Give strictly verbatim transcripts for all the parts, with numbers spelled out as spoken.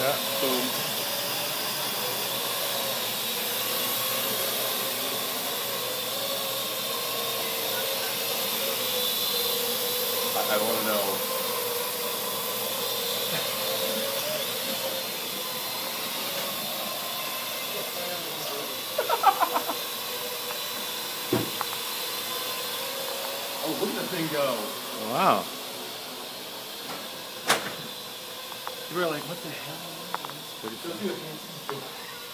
Yeah. Boom. I, I want to know. Oh, look at the thing go. Wow. You were like, what the hell? Pretty Go fun. do it,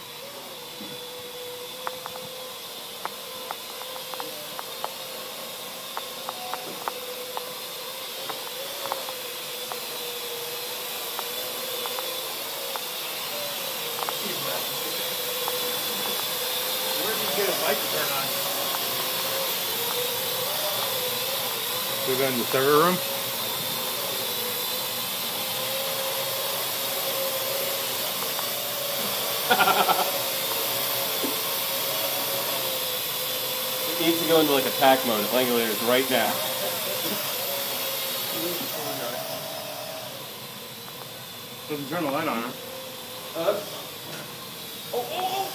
Where did you get his mic to turn on? We go in the server room. It needs to go into like attack mode. Langulators right now. Doesn't turn the light on, huh? Uh, oh, oh, oh!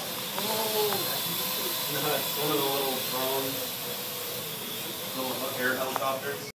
Oh! No, it's one of the little drones, little air helicopters.